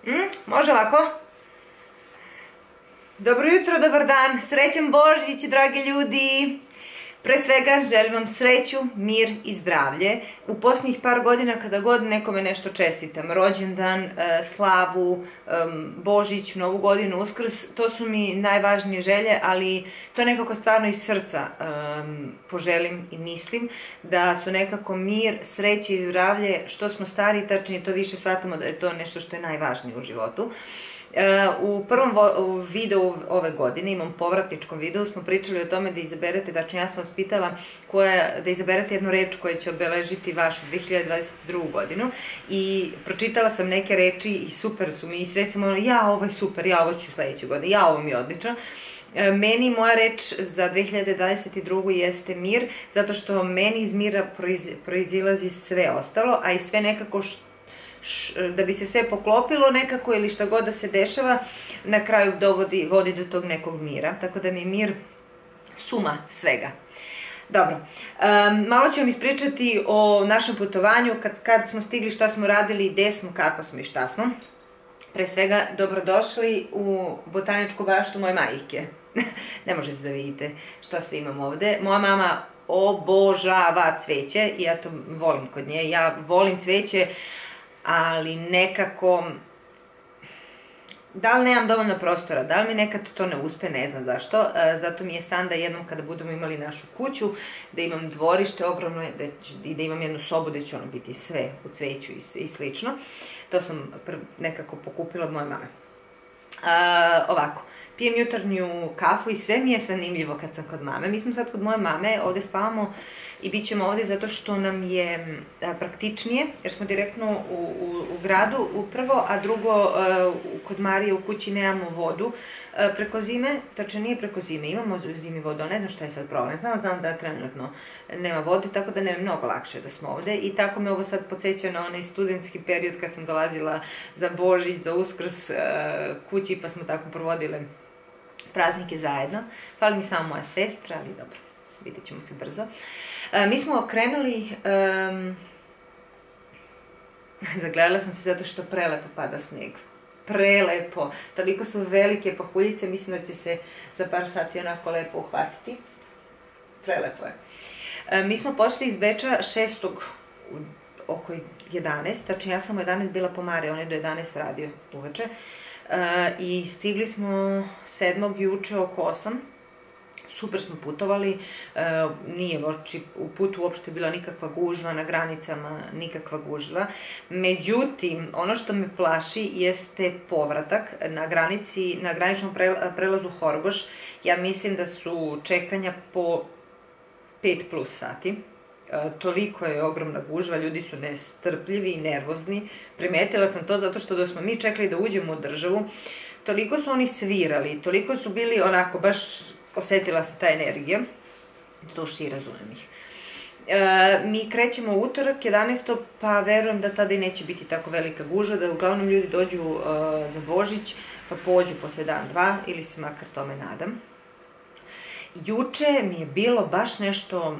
Može ovako? Dobro jutro, dobar dan, srećan Božić, dragi ljudi! Pre svega želim vam sreću, mir i zdravlje. U posljednjih par godina kada god nekome nešto čestitam, rođendan, slavu, Božić, Novu godinu, Uskrs, to su mi najvažnije želje, ali to nekako stvarno iz srca poželim i mislim da su nekako mir, sreće i zdravlje. Što smo stari, tačnije to više shvatamo da je to nešto što je najvažnije u životu. U prvom videu ove godine, imam povratničkom videu, smo pričali o tome da izaberete, znači ja sam vas pitala da izaberete jednu reč koja će obeležiti vašu 2022. godinu i pročitala sam neke reči i super su mi i sve sam ono, ja ovo je super, ja ovo ću sledeće godine, ja ovo mi je odlično. Meni moja reč za 2022. jeste mir, zato što meni iz mira proizilazi sve ostalo, a i sve nekako da bi se sve poklopilo nekako ili šta god da se dešava, na kraju vodi do tog nekog mira. Tako da mi je mir suma svega. Dobro, malo ću vam ispričati o našem putovanju, kad smo stigli, šta smo radili, gde smo, kako smo i šta smo. Pre svega, dobrodošli u botaničku baštu moje majke. Ne možete da vidite šta sve imam ovde. Moja mama obožava cveće i ja to volim kod nje. Ja volim cveće, ali nekako, da li nemam dovoljno prostora, da li mi nekad to ne uspe, ne znam zašto. Zato mi je san da jednom kada budemo imali našu kuću, da imam dvorište ogromno i da imam jednu sobu gde će ono biti sve u cveću i slično. To sam nekako pokupila od moje mame. Ovako, pijem jutarnju kafu i sve mi je zanimljivo kad sam kod mame. Mi smo sad kod moje mame, ovde spavamo i bit ćemo ovde zato što nam je praktičnije, jer smo direktno u gradu upravo, a drugo kod Marije u kući nemamo vodu preko zime, tačno nije preko zime, imamo zimi vodu, ali ne znam šta je sad problem, samo znam da trenutno nema vode, tako da nam je mnogo lakše da smo ovde i tako me ovo sad podsjeća na onaj studentski period kad sam dolazila za Božić, za Uskrs kući pa smo tako provodile praznike zajedno. Fali mi samo moja sestra, ali dobro, vidjet ćemo se brzo. Mi smo krenuli, zagledala sam se zato što prelepo pada sneg. Prelepo. Toliko su velike pahuljice, mislim da će se za par sati onako lepo uhvatiti. Prelepo je. Mi smo pošli iz Beča 6. oko 11, tačno ja sam u 11 bila po Mari, on je do 11 radio uveče. I stigli smo 7. juče oko 8. Super smo putovali, nije u putu uopšte bila nikakva gužva, na granicama nikakva gužva. Međutim, ono što me plaši jeste povratak na granici, na graničnom prelazu Horgoš. Ja mislim da su čekanja po 5+ sati. Toliko je ogromna gužva, ljudi su nestrpljivi i nervozni. Primetila sam to zato što da smo mi čekali da uđemo u državu, toliko su oni svirali, toliko su bili onako, baš osetila se ta energija, duši i razumem ih. Mi krećemo u utorak, 11. pa verujem da tada i neće biti tako velika gužva, da uglavnom ljudi dođu za Božić, pa pođu posle dan, dva, ili se makar tome nadam. Juče mi je bilo baš nešto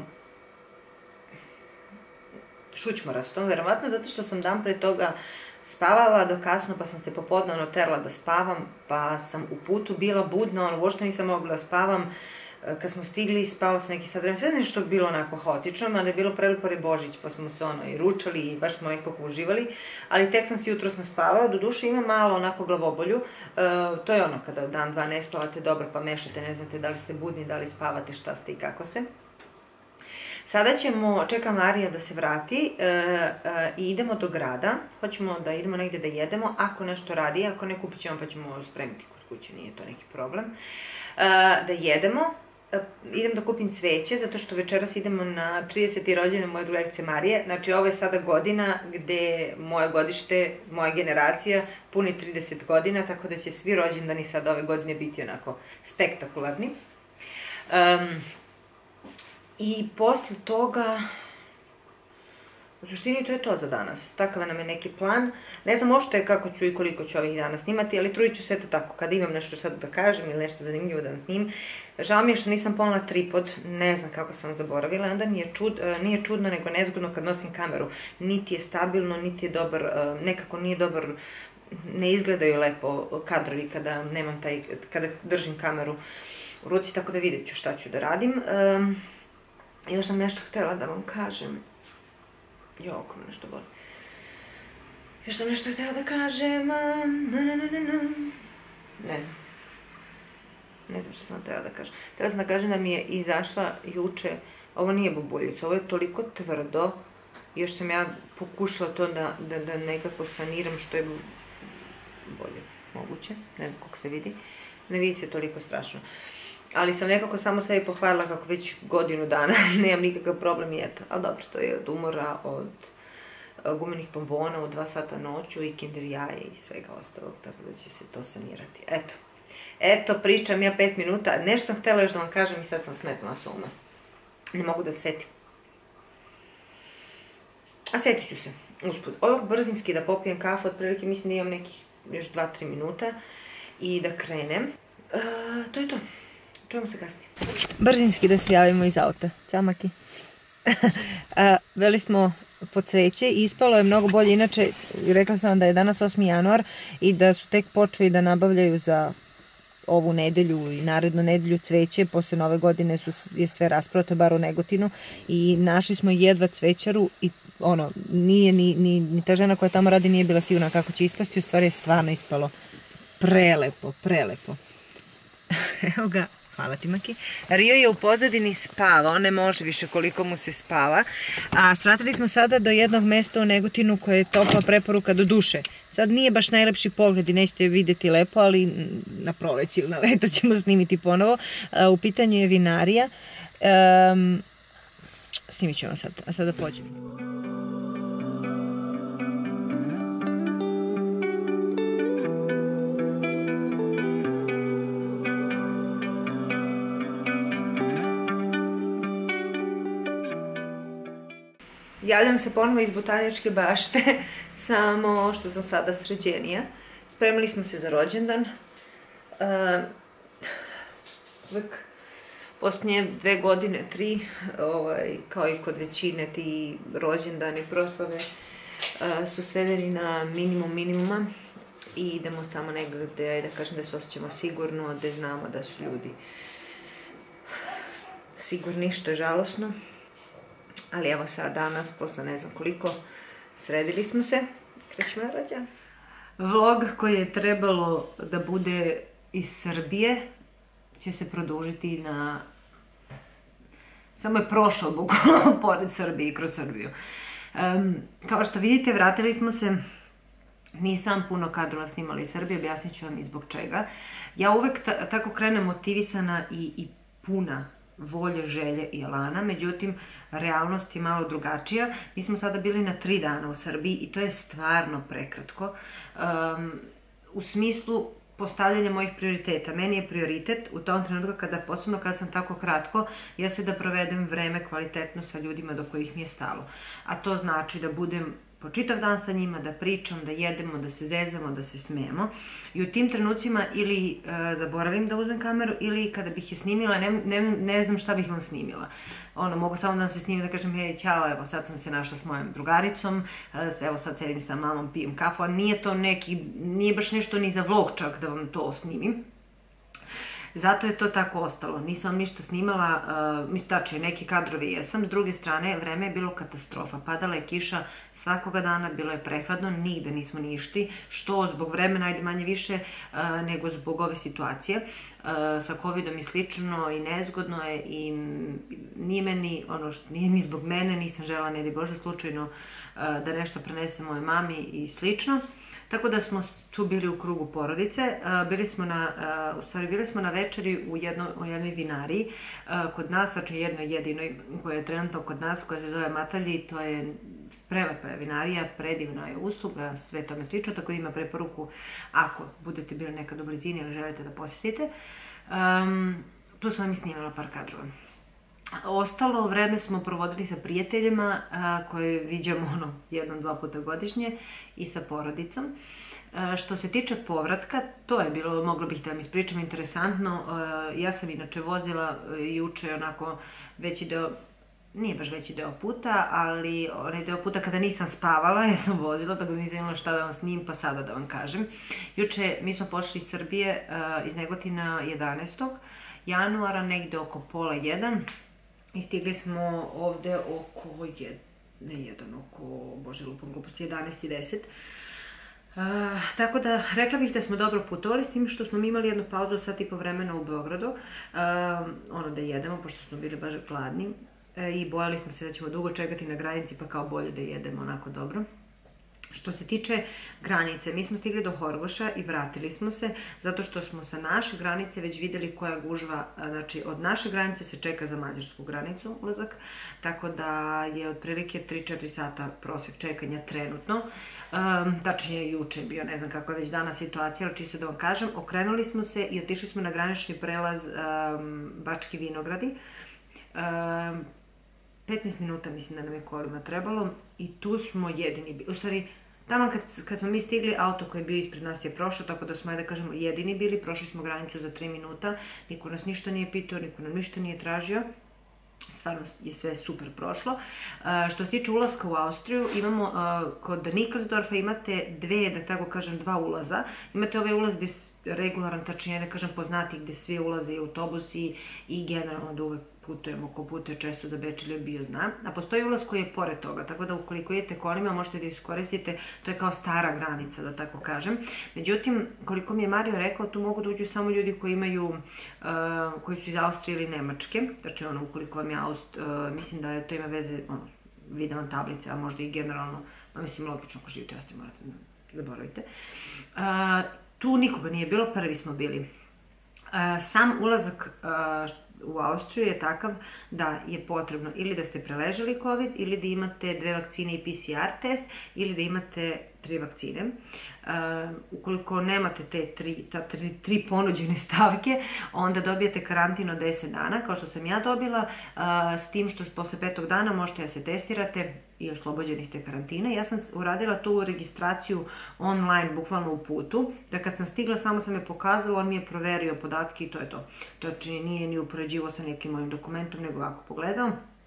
šućmorasto, verovatno zato što sam dan pre toga spavala do kasno, pa sam se popodnevno terala da spavam, pa sam u putu bila budna, uopšte nisam mogla da spavam. Kad smo stigli, spala sam neki sad vremena, sve nešto je bilo onako haotično, mada je bilo prelepo je Božić, pa smo se i ručali i baš smo nekako uživali, ali tek sam se jutros naspavala, do duše ima malo onako glavobolju, to je ono kada dan, dva ne spavate dobro pa mešate, ne znate da li ste budni, da li spavate, šta ste i kako ste. Sada čeka Marija da se vrati i idemo do grada, hoćemo da idemo negde da jedemo, ako nešto radi, ako ne kupit ćemo pa ćemo spremiti kod kuće, nije to neki problem. Da jedemo, idem da kupim cveće, zato što večeras idemo na 30. rođendan moje drugarice Marije, znači ovo je sada godina gde moje godište, moja generacija puni 30 godina, tako da će svi rođendani sad ove godine biti onako spektakularni. I posle toga, u suštini to je to za danas. Takav nam je neki plan. Ne znam uopšte kako ću i koliko ću ovih dana snimati, ali trudit ću se eto tako. Kada imam nešto sad da kažem ili nešto zanimljivo da snimim. Žao mi je što nisam ponela tripod, ne znam kako sam zaboravila. Onda nije čudno nego nezgodno kad nosim kameru. Niti je stabilno, niti je dobar, nekako nije dobar ne izgledaju lepo kadrovi kada držim kameru u ruci, tako da vidjet ću šta ću da radim. Još sam nešto htjela da vam kažem. Ako me nešto boli. Još sam nešto htjela da kažem. Ne znam. Ne znam što sam htjela da kažem. Htjela sam da kažem da mi je izašla juče, ovo nije bubuljica, ovo je toliko tvrdo. Još sam ja pokušala to da nekako saniram što je bolje moguće. Ne znam kako se vidi. Ne vidi se toliko strašno. Ali sam nekako samo sebi pohvalila kako već godinu dana nemam nikakav problem i eto. Ali dobro, to je od umora, od gumenih bombona u 2 sata noću i kinder jaje i svega ostalog, tako da će se to sanirati. Eto, pričam ja 5 minuta. Nešto sam htjela još da vam kažem i sad sam smetnula s uma. Ne mogu da se setim. A setit ću se, usput. Odmah brzinski da popijem kafu, otprilike mislim da imam nekih još 2-3 minuta i da krenem. To je to. Čujemo se kasnije. Brzinski da se javimo iz auta. Ćao, Maki. Veli smo po cveće i ispalo je mnogo bolje. Inače, rekla sam vam da je danas 8. januar i da su tek počeli da nabavljaju za ovu nedelju i narednu nedelju cveće. Posle nove godine je sve rasprodato, bar u Negotinu. I našli smo jedva cvećaru i nije ni ta žena koja tamo radi nije bila sigurna kako će ispasti. U stvari je stvarno ispalo prelepo, prelepo. Evo ga. Hvala ti, Maki. Rio je u pozadini spavao, ne može više koliko mu se spava. A svratili smo sada do jednog mesta u Negotinu koje je topla preporuka do duše. Sad nije baš najlepši pogled i nećete vidjeti lepo, ali na proleće ili na leto ćemo snimiti ponovo. U pitanju je vinarija. Snimit ću vam sad, a sada pođem. Javljam se ponovo iz Botaničke bašte, samo što sam sada sređenija. Spremili smo se za rođendan. Uvijek posljednje 2 godine, 3, kao i kod većine, ti rođendani, proslave su svedeni na minimum minimuma i idemo samo negdje, da kažem da se osjećamo sigurno, da znamo da su ljudi sigurni, što je žalosno. Ali evo sad danas, posle ne znam koliko, sredili smo se. Krećemo na rođendan. Vlog koji je trebalo da bude iz Srbije će se produžiti na... Samo je prošao bukvalno pored Srbije i kroz Srbiju. Kao što vidite, vratili smo se. Nisam puno kadrova snimala iz Srbije, objasnit ću vam i zbog čega. Ja uvek tako krenem motivisana i puna volje, želje i elana, međutim, realnost je malo drugačija. Mi smo sada bili na 3 dana u Srbiji i to je stvarno prekratko. U smislu postavljanja mojih prioriteta. Meni je prioritet u tom trenutku posebno kada sam tako kratko, jeste da provedem vreme kvalitetno sa ljudima do kojih mi je stalo. A to znači da budem po čitav dan sa njima, da pričam, da jedemo, da se zezamo, da se smijemo. I u tim trenucima ili zaboravim da uzmem kameru ili kada bih je snimila, ne znam šta bih vam snimila. Mogu samo da se snimim, da kažem, hej, ćao, evo sad sam se našla s mojom drugaricom, evo sad sedim sa mamom, pijem kafu, a nije baš nešto ni za vlog čak da vam to snimim. Zato je to tako ostalo. Nisam vam ništa snimala, tačnije neki kadrovi jesam. S druge strane, vreme je bilo katastrofa. Padala je kiša svakoga dana, bilo je prehladno, nigde nismo ništi. Što zbog vremena, ajde manje više, nego zbog ove situacije. Sa covidom i slično i nezgodno je i nije ni zbog mene, nisam žela, ne da Bože slučajno, da nešto prenesem mojoj mami i slično. Tako da smo tu bili u krugu porodice, bili smo na večeri u jednoj vinariji kod nas, znači jednoj jedinoj koja je trenutno kod nas, koja se zove Matalji, to je prelepa vinarija, predivna je usluga, sve tome slično, tako da ima preporuku ako budete bili nekad u blizini ili želite da posjetite. Tu sam vam i snimala par kadrova. Ostalo vreme smo provodili sa prijateljima koje viđamo 1-2 puta godišnje i sa porodicom. Što se tiče povratka, to je bilo, mogla bih da vam ispričam, interesantno. Ja sam inače vozila juče onako veći deo nije baš veći deo puta, ali onaj deo puta kada nisam spavala, ja sam vozila, tako da nisam imala šta da vam snimim, pa sada da vam kažem. Juče mi smo pošli iz Srbije, iz Negotina 11. januara, negde oko pola 1 i stigli smo ovde oko bože, lupom gluposti, 11:10. Tako da, rekla bih da smo dobro putovali, s tim što smo imali jednu pauzu sat i po vremena u Beogradu, da jedemo, pošto smo bili baš gladni i bojali smo se da ćemo dugo čekati na granici, pa kao bolje da jedemo onako dobro. Što se tiče granice, mi smo stigli do Horgoša i vratili smo se, zato što smo sa naše granice već videli koja gužva, znači od naše granice se čeka za mađarsku granicu ulazak, tako da je otprilike 3-4 sata prosek čekanja trenutno. Tačnije juče je bio, ne znam kako je već danas situacija, ali čisto da vam kažem, okrenuli smo se i otišli smo na granični prelaz Bački Vinogradi. 15 minuta mislim da nam je kolima trebalo i tu smo jedini bili. U stvari, tamo kad smo mi stigli, auto koji je bio ispred nas je prošao, tako da smo, da kažemo, jedini bili. Prošli smo granicu za 3 minuta, niko nas ništa nije pitao, niko nam ništa nije tražio. Stvarno je sve super prošlo. Što se tiče ulaska u Austriju, imamo kod Nikolsdorfa imate da tako kažem, dva ulaza. Imate ovaj ulaz gde je regularan, tačnije da kažem poznati, gde svi ulaze i autobusi i generalno da uvek putujemo, ko putuje često za Beč ili bio zna. A postoji ulaz koji je pored toga, tako da ukoliko idete kolima možete da iskoristite, to je kao stara granica, da tako kažem. Međutim, koliko mi je Mario rekao, tu mogu da uđu samo ljudi koji su iz Austrije ili Nemačke, znači ukoliko vam je mislim da to ima veze, vide vam tablice, a možda i generalno, mislim logično ko živite, ostali morate da zaboravite. Tu nikoga nije bilo, prvi smo bili. Sam ulazak u Austriju je takav da je potrebno ili da ste preležali COVID, ili da imate 2 vakcine i PCR test, ili da imate 3 vakcine. Ukoliko nemate te 3 ponuđene stavke, onda dobijete karantin od 10 dana, kao što sam ja dobila, s tim što posle 5. dana možete da se testirate i oslobođeni ste karantina. Ja sam uradila tu registraciju online, bukvalno u putu, da kad sam stigla samo sam je pokazala, on mi je proverio podatke i to je to. Znači nije ni upoređivao sa nekim mojim dokumentom, nego ovako pogledao.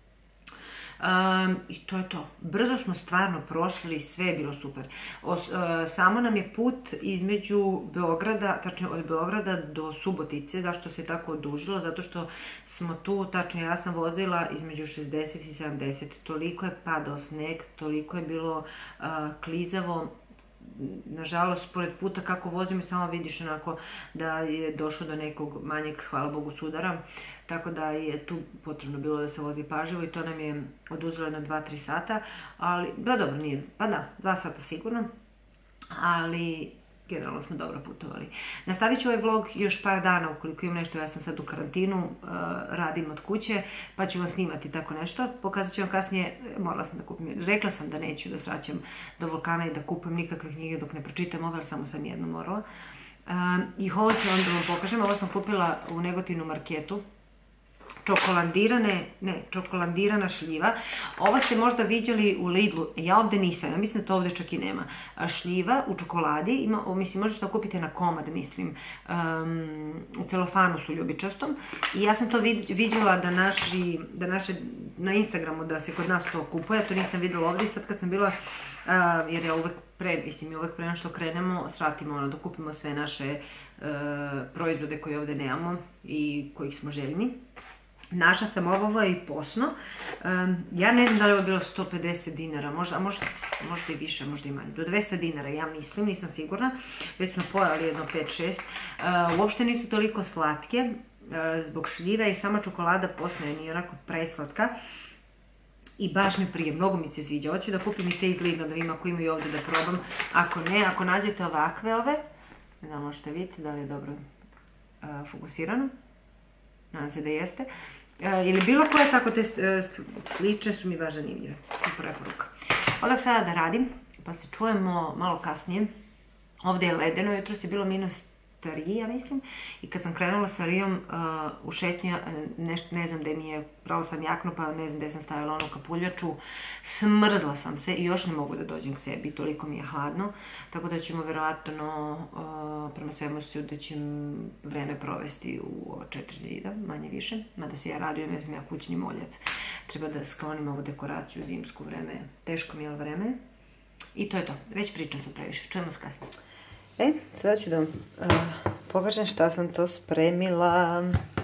I to je to. Brzo smo stvarno prošli, sve je bilo super. Samo nam je put između Beograda, tačnije od Beograda do Subotice. Zašto se tako odužilo? Zato što smo tu, tačnije ja sam vozila između 60 i 70. Toliko je padao sneg, toliko je bilo klizavo. Nažalost, pored puta kako vozimo samo vidiš onako da je došlo do nekog manjeg, hvala Bogu, sudara, tako da je tu potrebno bilo da se vozi pažljivo i to nam je oduzelo na 2-3 sata, ali, dobro, nije, pa da, 2 sata sigurno, ali generalno smo dobro putovali. Nastavit ću ovaj vlog još par dana ukoliko imam nešto, ja sam sad u karantinu, radim od kuće, pa ću vam snimati tako nešto. Pokazat ću vam kasnije, morala sam da kupim, rekla sam da neću da sraćam do vulkana i da kupim nikakve knjige dok ne pročitam ove, ali samo sam jednu morala. I ovo ću vam da vam pokažem, ovo sam kupila u Negotinu marketu. Čokolandirana šljiva. Ovo ste možda viđali u Lidlu, ja ovde nisam, ja mislim da to ovde čak i nema. Šljiva u čokoladi, mislim, možete to kupiti na komad, mislim, u celofanu su ljubičastom. I ja sam to viđala na Instagramu da se kod nas to kupuje, to nisam videla ovde i sad kad sam bila, jer ja uvek pre što krenemo, sratimo da kupimo sve naše proizvode koje ovde nemamo i kojih smo željni. Našla sam ovo i posno. Ja ne znam da li je ovo bilo 150 dinara, možda i više, možda i manje. Do 200 dinara, ja mislim, nisam sigurna. Već smo pojeli jedno 5-6. Uopšte nisu toliko slatke zbog šljive i sama čokolada posna je nije onako preslatka. I baš mi prije, mnogo mi se sviđa. Hoću da kupim i te iz Lidla, da vidim ako imaju ovde da probam. Ako ne, ako nađete ovakve ove, ne znam, možete vidjeti da li je dobro fokusirano. Nadam se da jeste. Ili bilo koje tako te slične su mi baš zanimljive. Preporuka. Odak sada da radim, pa se čujemo malo kasnije. Ovde je ledeno, jutros je bilo -3, ja mislim. I kad sam krenula sa Rijom u šetnju, ne znam gde mi je, prala sam jaknu, pa ne znam gde sam stavila onu kapuljaču. Smrzla sam se i još ne mogu da dođem k sebi, toliko mi je hladno. Tako da ćemo verovatno prema svemu sudećem vreme provesti u 4 zida, manje više. Mada se ja radujem, jer sam ja kućni moljac. Treba da sklonim ovu dekoraciju zimsku vreme. Teško mi je vreme. I to je to. Već pričam sam previše. Čujemo se kasnije. Sada ću da vam pokažem šta sam to spremila.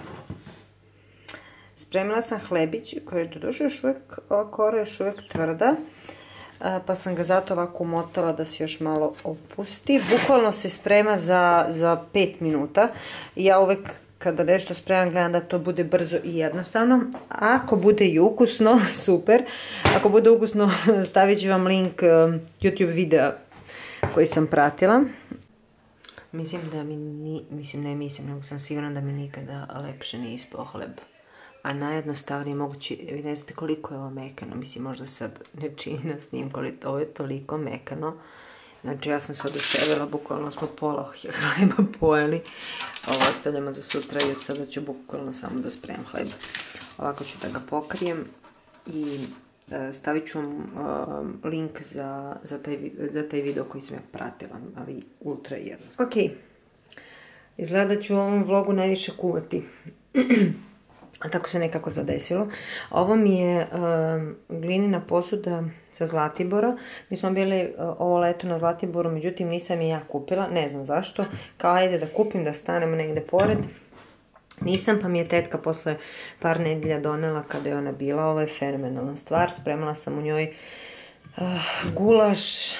Spremila sam hlebić koji je doduše još uvijek, kora još uvijek tvrda. Pa sam ga zato ovako umotala da se još malo opusti. Bukvalno se sprema za 5 minuta. Ja uvijek kada nešto spremam gledam da to bude brzo i jednostavno. Ako bude i ukusno, super. Ako bude ukusno, stavit ću vam link YouTube videa koji sam pratila. Mislim da mi nego sam sigurna da mi nikada lepše nije ispao hleb. A najjednostavnije moguće, vi ne znate koliko je ovo mekano, mislim možda sad ne čini na snimku, ali ovo je toliko mekano. Znači ja sam se oduševila, bukvalno smo pola hleba pojeli. Ovo ostavljamo za sutra i od sada ću bukvalno samo da spremam hleb. Ovako ću da ga pokrijem i stavit ću vam link za taj video koji sam ja pratila, ali ultra jednostavno. Ok, izgleda da ću u ovom vlogu najviše kuvati. Tako se nekako zadesilo. Ovo mi je glinina posuda sa Zlatibora. Mi smo bili ovo leto na Zlatiboru, međutim nisam je ja kupila, ne znam zašto. Kao ajde da kupim, da stanemo negde pored. Nisam, pa mi je tetka posle par nedelja donela kada je ona bila. Ovo je fenomenalna stvar. Spremala sam u njoj gulaš,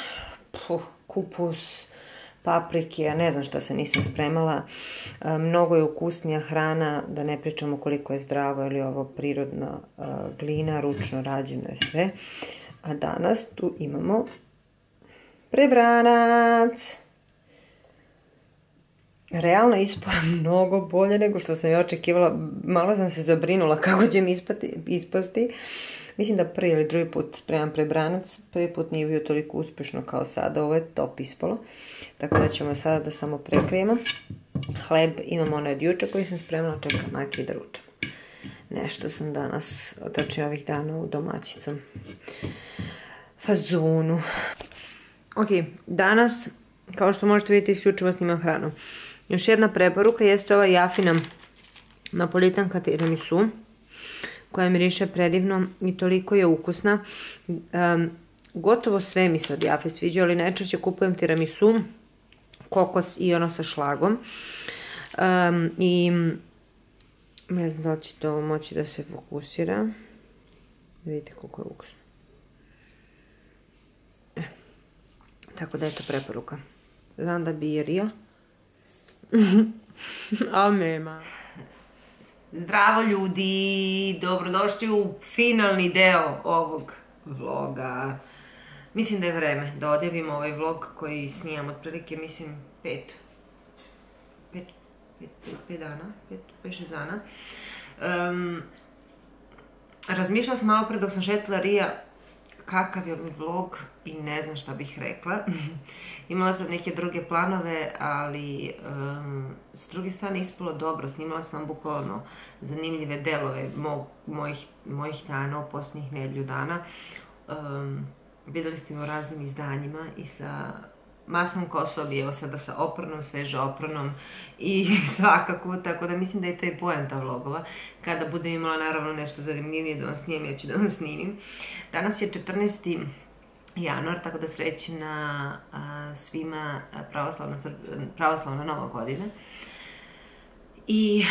kupus, paprike, ja ne znam što se nisam spremala. Mnogo je ukusnija hrana, da ne pričamo koliko je zdravo, jer je ovo prirodna glina, ručno rađeno je sve. A danas tu imamo prebranac. Realno ispao mnogo bolje nego što sam je očekivala. Malo sam se zabrinula kako će mi ispasti. Mislim da prvi ili drugi put spremam prebranac. Prvi put nije bio toliko uspješno kao sada. Ovo je top ispalo. Tako da ćemo sada da samo prekrijemo. Hleb imam onaj od juče koji sam spremala. Čekam Maki da ručam. Nešto sam danas, tačnije ovih dana u domaćicom fazonu. Ok, danas, kao što možete vidjeti, isključivo snimam hranu. Još jedna preporuka jeste ova Jafina napolitanka tiramisu, koja miriše predivno i toliko je ukusna. Gotovo sve mi se od Jafe sviđa, ali najčešće kupujem tiramisu, kokos i ono sa šlagom. I ne znam da li će to moći da se fokusira. Vidite koliko je ukusno. Tako da je to preporuka. Znam da bi je Rio. Ali nema. Zdravo ljudi, dobrodošli u finalni deo ovog vloga. Mislim da je vreme da odjavim ovaj vlog koji snijam otprilike, mislim, 5 dana. Razmišljala sam malo pre dok sam šetila Rija kakav je vlog i ne znam šta bih rekla. Imala sam neke druge planove, ali s druge strane ispalo dobro. Snimala sam bukvalno zanimljive delove mojih dana u posljednjih nedelju dana. Videli ste me u raznim izdanjima i sa masnom kosom i evo sada sa opranom, sveže opranom i svakako, tako da mislim da je to i poenta vlogova. Kada budem imala naravno nešto zanimljivije da vam snimim, ja ću da vam snimim. Danas je 14. januar, tako da srećna svima pravoslavna nova godina. I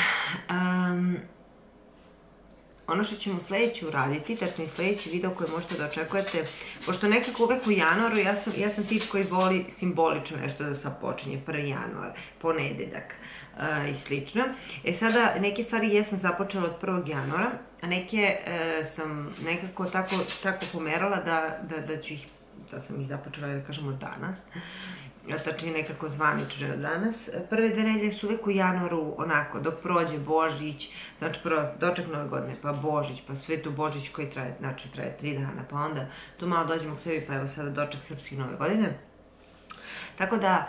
ono što ćemo sledeće uraditi, tačno i sledeći video koji možete da očekujete, pošto nekako uvek u januaru ja sam tip koji voli simbolično nešto da sad počinje, 1. januar, ponedeljak i slično. E sada, neke stvari jesam započela od 1. januara, a neke sam nekako tako pomerala da sam ih započela, da kažemo, danas. Tačnije nekako zvanično od danas. Prve 2 nedelje su uvek u januaru onako, dok prođe Božić, znači prvo doček Nove godine, pa Božić, pa Svetu Božić koji traje 3 dana, pa onda tu malo dođemo k sebi, pa evo sada doček Srpske Nove godine. Tako da,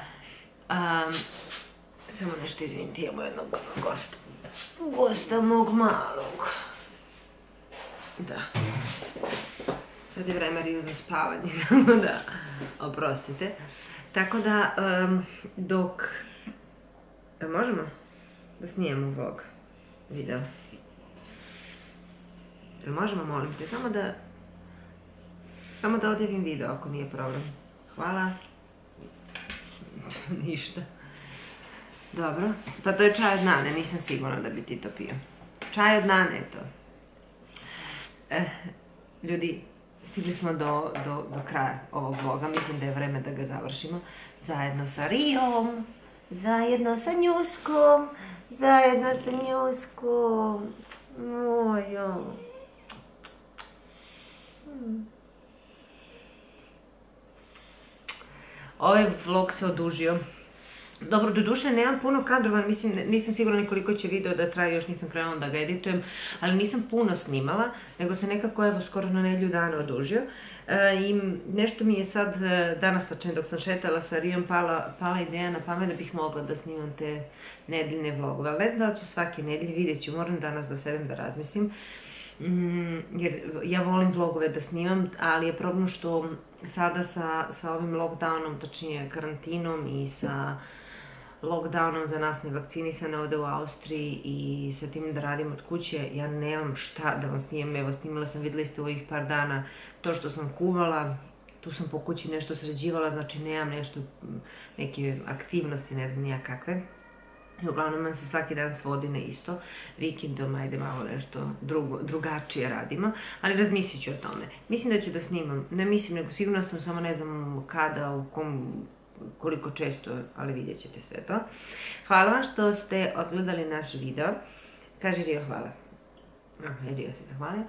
samo nešto izvinite, imamo jednog gosta. Gosta mog malog. Da. Sad je vreme Riju za spavanje, da, oprostite. Tako da, dok Možemo da snijemo vlog, video? Možemo, molim te, samo da odjavim video ako nije problem. Hvala. Ništa. Dobro, pa to je čaj od Nane, nisam sigurna da bi ti to pio. Čaj od Nane je to. Ljudi, stigli smo do kraja ovog vloga, mislim da je vreme da ga završimo. Zajedno sa Rijom, zajedno sa Njuskom, zajedno sa Njuskom. Mojo. Ovaj vlog se odužio. Dobro, doduše nemam puno kadrova, mislim, nisam sigurna ni koliko će video da traje, još nisam krenula da ga editujem, ali nisam puno snimala, nego se nekako, evo, skoro na nedelju dana odužio. I nešto mi je sad, danas tačnije dok sam šetala sa Rijom, pala ideja na pamet da bih mogla da snimam te nedeljne vlogove. Ali ne znam da li ću svake nedelje, vidjet ću, moram danas da sedem da razmislim. Jer ja volim vlogove da snimam, ali je problem što sada sa ovim lockdownom, tačnije karantinom i sa lockdownom za nas nevakcinisane ovde u Austriji i sa tim da radim od kuće, ja nemam šta da vam snimam. Evo, snimala sam, videli ste u ovih par dana to što sam kuvala, tu sam po kući nešto sređivala, znači nemam nešto, neke aktivnosti, ne znam nija kakve. I uglavnom nam se svaki dan svodi na isto. Vikendom ajde malo nešto drugačije radimo, ali razmislit ću o tome. Mislim da ću da snimam, ne mislim, nego sigurno sam, samo ne znam kada, u kom, koliko često, ali vidjet ćete sve to. Hvala vam što ste odgledali naš video. Kaže Rio hvala. Rio se zahvalio.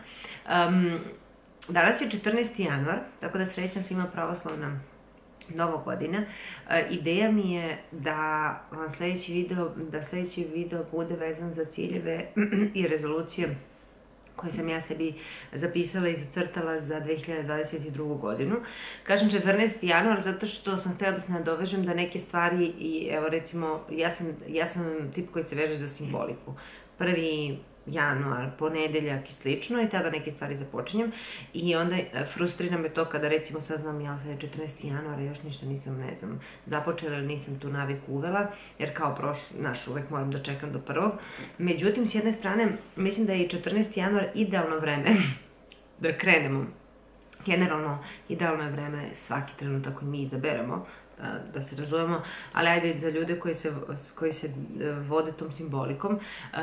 Danas je 14. januar, tako da srećam svima pravoslavna Nova godina. Ideja mi je da vam sljedeći video bude vezan za ciljeve i rezolucije koje sam ja sebi zapisala i zacrtala za 2022. godinu. Kažem 14. januar zato što sam htjela da se nadovežem da neke stvari, i evo recimo, ja sam tip koji se veže za simboliku. 1. januar, ponedeljak i slično, i tada neke stvari započinjem i onda frustrira me to kada recimo saznam ja sad je 14. januara još ništa nisam, ne znam, započela ili nisam tu naviku uvela, jer kao uvek moram da čekam do 1. Međutim, s jedne strane, mislim da je i 14. januar idealno vreme da krenemo. Generalno, idealno je vreme svaki trenutak koji mi izaberemo, da se razumemo, ali ajde za ljude koji se vode tom simbolikom.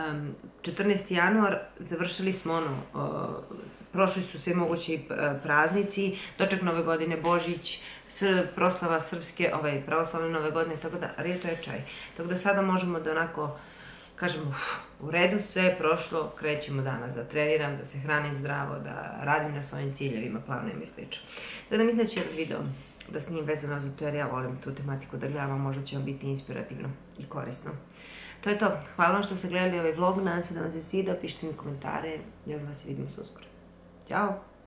14. januar završili smo prošli su sve mogući praznici, doček Nove godine, Božić, proslava srpske, pravoslavne Nove godine, tako da, to je čaj. Tako da sada možemo da onako kažemo, u redu, sve je prošlo, krećemo danas da treniram, da se hranim zdravo, da radim na svojim ciljevima, planovima i sl. Tako da mislim da ću jedan video da snimim vezano za to, jer ja volim tu tematiku da gledam, možda će vam biti inspirativno i korisno. To je to. Hvala vam što ste gledali ovaj vlog, nadam se da vam se sviđa, pišite mi komentare, još vas vidimo se uskoro. Ćao!